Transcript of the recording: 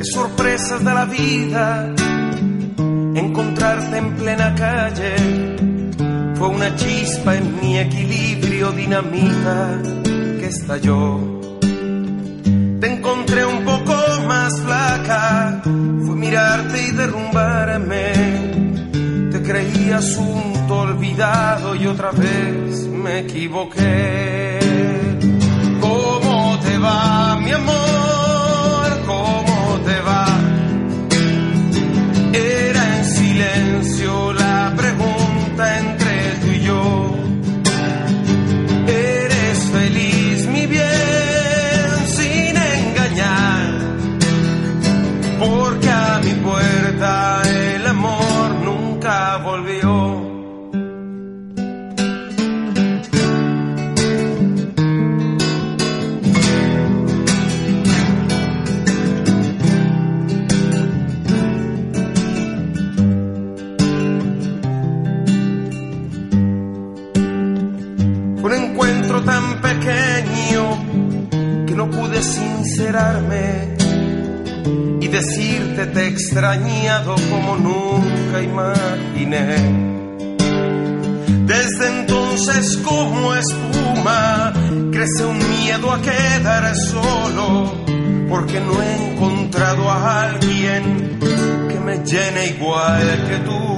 sorpresas de la vida. Encontrarte en plena calle fue una chispa en mi equilibrio, dinamita que estalló. Te encontré un poco más flaca, fue mirarte y derrumbarme. Te creí asunto olvidado y otra vez me equivoqué. ¿Cómo te va, mi amor? ¿Cómo te va? Era en silencio la pregunta entre tú y yo. ¿Eres feliz, mi bien, sin engañar? Porque a mi puerta el amor nunca volvió. Un encuentro tan pequeño que no pude sincerarme y decirte te he extrañado como nunca imaginé. Desde entonces como espuma crece un miedo a quedar solo, porque no he encontrado a alguien que me llene igual que tú.